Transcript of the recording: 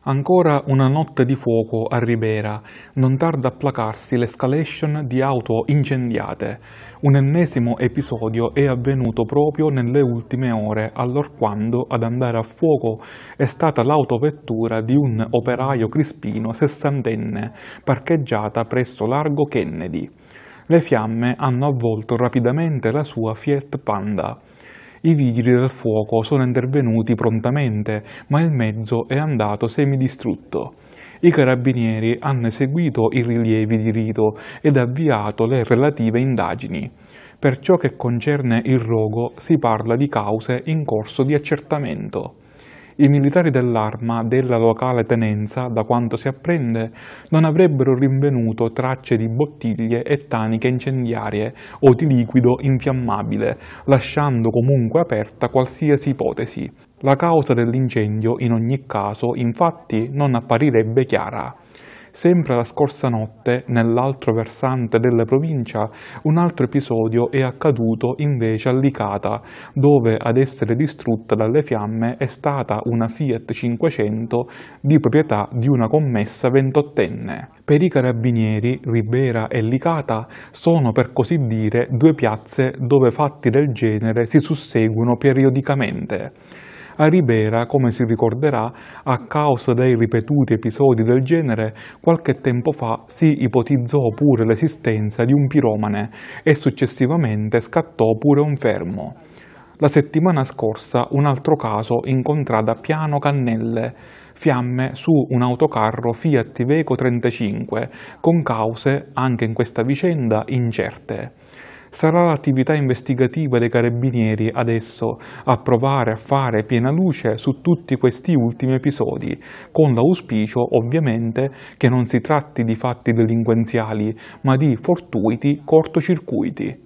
Ancora una notte di fuoco a Ribera, non tarda a placarsi l'escalation di auto incendiate. Un ennesimo episodio è avvenuto proprio nelle ultime ore, allorquando ad andare a fuoco è stata l'autovettura di un operaio crispino sessantenne, parcheggiata presso Largo Kennedy. Le fiamme hanno avvolto rapidamente la sua Fiat Panda. I vigili del fuoco sono intervenuti prontamente, ma il mezzo è andato semidistrutto. I carabinieri hanno eseguito i rilievi di rito ed avviato le relative indagini. Per ciò che concerne il rogo, si parla di cause in corso di accertamento. I militari dell'Arma della locale tenenza, da quanto si apprende, non avrebbero rinvenuto tracce di bottiglie e taniche incendiarie o di liquido infiammabile, lasciando comunque aperta qualsiasi ipotesi. La causa dell'incendio, in ogni caso, infatti, non apparirebbe chiara. Sempre la scorsa notte, nell'altro versante della provincia, un altro episodio è accaduto invece a Licata, dove ad essere distrutta dalle fiamme è stata una Fiat 500 di proprietà di una commessa 28enne. Per i carabinieri, Ribera e Licata sono per così dire due piazze dove fatti del genere si susseguono periodicamente. A Ribera, come si ricorderà, a causa dei ripetuti episodi del genere, qualche tempo fa si ipotizzò pure l'esistenza di un piromane e successivamente scattò pure un fermo. La settimana scorsa un altro caso in contrada Piano Cannelle, fiamme su un autocarro Fiat Iveco 35, con cause, anche in questa vicenda, incerte. Sarà l'attività investigativa dei carabinieri adesso a provare a fare piena luce su tutti questi ultimi episodi, con l'auspicio ovviamente che non si tratti di fatti delinquenziali, ma di fortuiti cortocircuiti.